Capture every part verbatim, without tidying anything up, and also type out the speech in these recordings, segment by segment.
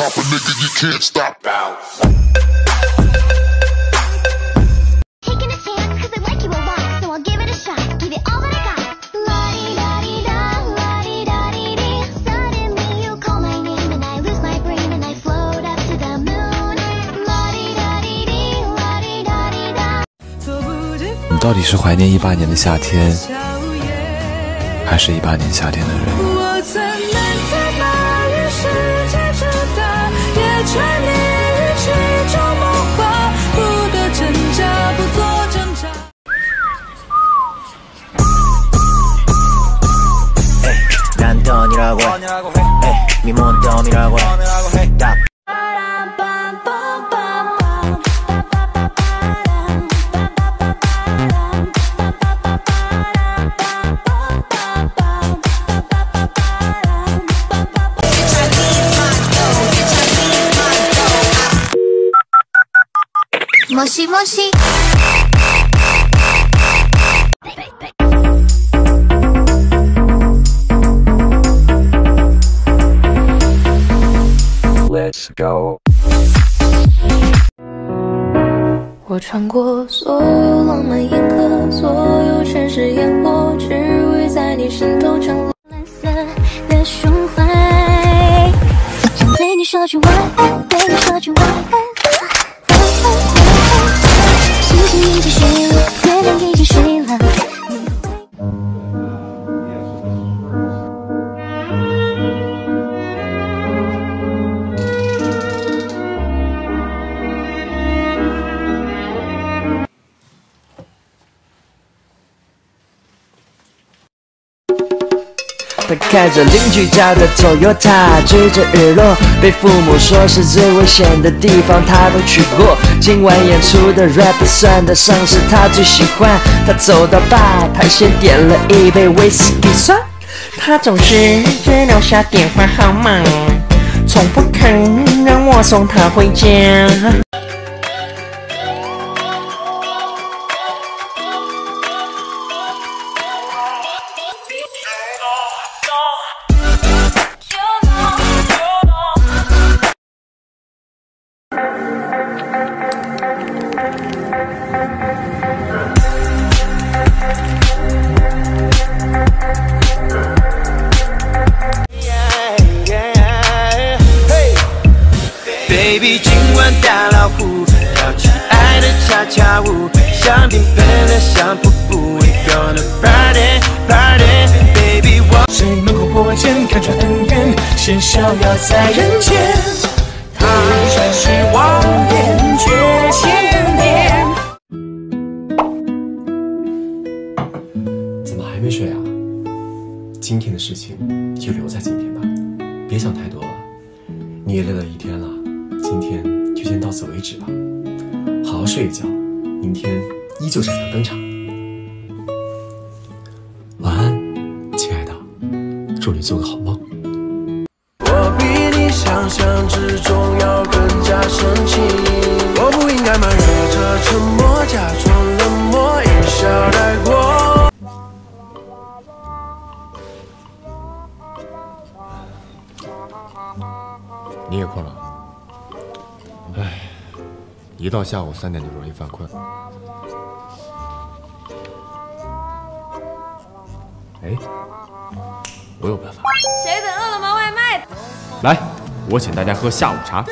top a nigga, you can't stop. Taking a chance, cause I like you a lot, so I'll give it a shot, give it all that I got. La-di-da-di-da, la-di-da-di-dee. Suddenly you call my name and I lose my brain and I float up to the moon. La-di-da-di-dee, la-di-da-di-da. 你到底是怀念一八年的夏天，还是一八年夏天的人？ 我曾难在八月世界之大，也沉溺于其中梦话，不得挣扎，不做挣扎。 난돈이라고 해 미몬돈이라고 해 딱 모시 모시. Let's go。 我穿过所有浪漫银河，所有城市烟火，只为在你心头降落。蓝色的胸怀，想对你说句晚安，对你说句晚安。星星已经睡了，月亮已经睡了。 他开着邻居家的 Toyota， 追着日落，被父母说是最危险的地方，他都去过。今晚演出的 rap 算得上是他最喜欢。他走到吧台，先点了一杯威士忌酸。他总是只留下电话号码，从不肯让我送他回家。Baby， 今晚大老虎，跳起爱的恰恰舞，香槟喷得像瀑布 ，We gonna party party baby。 谁能够破茧，看穿恩怨，先逍遥在人间。他只是望眼却千年。 怎么还没睡啊？今天的事情就留在今天吧，别想太多了。你也累了一天了。今天就先到此为止吧，好好睡一觉，明天依旧闪亮登场。晚安，亲爱的，祝你做个好梦。 我比你想象之中要更加深情，我不应该埋怨着沉默，假装冷漠，一笑带过。 你也困了？唉，一到下午三点就容易犯困。哎，我有办法。 谁等饿了么外卖？ 来，我请大家喝下午茶。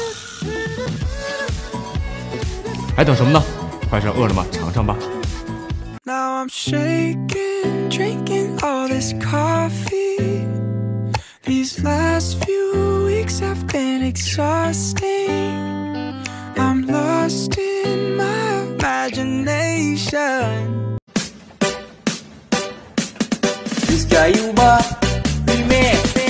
还等什么呢？快上饿了么尝尝吧。 Now I'm shaking, drinking all this coffee. These last few weeks have been exhausting. I'm lost in my imagination. This guy you ba, remake.